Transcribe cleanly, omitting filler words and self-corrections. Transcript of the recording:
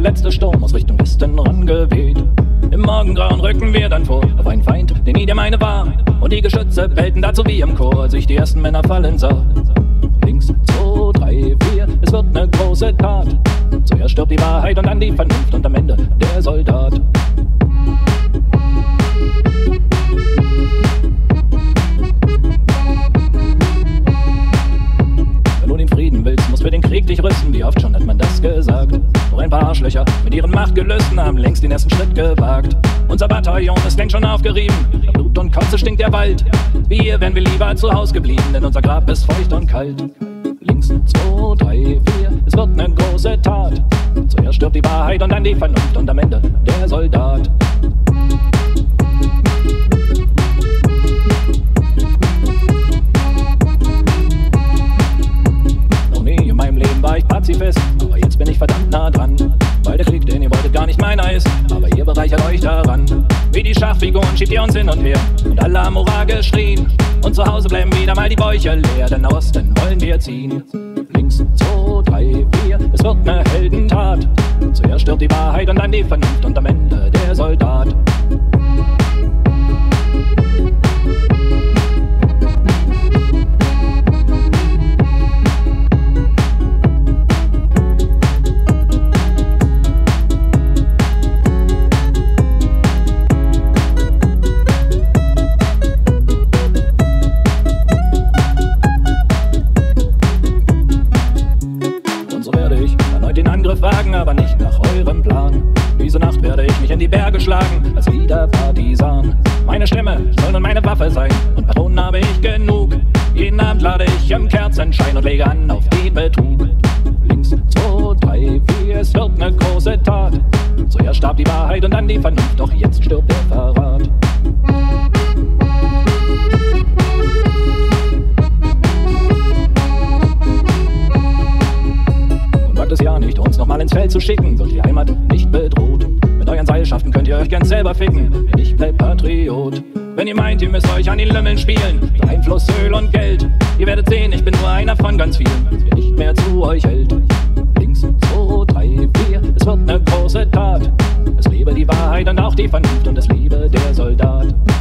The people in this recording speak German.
letzte Sturm aus Richtung Westen rangeweht. Im Morgengrauen rücken wir dann vor auf einen Feind, der nie der meine war. Und die Geschütze bellten dazu wie im Chor, als ich die ersten Männer fallen sah. Links, 2, 3, 4, es wird ne große Tat. Zuerst stirbt die Wahrheit und dann die Vernunft und am Ende der Soldat. Wenn du den Frieden willst, musst für den Krieg dich rüsten. Wie oft schon hat man das gesagt? Doch ein paar Arschlöcher mit ihren Machtgelüsten haben längst den ersten Schritt gewagt. Unser Bataillon ist längst schon aufgerieben. Nach Blut und Kotze stinkt der Wald. Wir wären wir lieber zu Haus geblieben, denn unser Grab ist feucht und kalt. Links, 2, 3, 4, es wird ne große Tat. Zuerst stirbt die Wahrheit und dann die Vernunft und am Ende der Soldat. Noch nie in meinem Leben war ich Pazifist, aber jetzt bin ich verdammt nah dran. Weil der Krieg, den ihr wolltet, gar nicht meiner ist, aber ihr bereichert euch daran. Wie die Schachfiguren schiebt ihr uns hin und her und alle haben Hurra geschrien. Und zu Hause bleiben wieder mal die Bäuche leer, denn nach Osten wollen wir ziehen. Links, 2, 3, 4, es wird ne Heldentat. Zuerst stirbt die Wahrheit und dann die Vernunft und am Ende der Soldat. Wagen, aber nicht nach eurem Plan. Diese Nacht werde ich mich in die Berge schlagen, als wieder Partisan. Meine Stimme soll nun meine Waffe sein und Patronen habe ich genug. Jeden Abend lade ich im Kerzenschein und lege an auf den Betrug. Links, 2, 3, 4, es wird ne große Tat. Zuerst starb die Wahrheit und dann die Vernunft, doch jetzt stirbt der Verrat. Es ja nicht, uns nochmal ins Feld zu schicken, wird die Heimat nicht bedroht. Mit euren Seilschaften könnt ihr euch gern selber ficken, denn ich bleib Patriot. Wenn ihr meint, ihr müsst euch an den Lümmeln spielen, für Einfluss, Öl und Geld, ihr werdet sehen, ich bin nur einer von ganz vielen, der nicht mehr zu euch hält. Links, 2, 3, 4, es wird ne große Tat. Es lebe die Wahrheit und auch die Vernunft und es lebe der Soldat.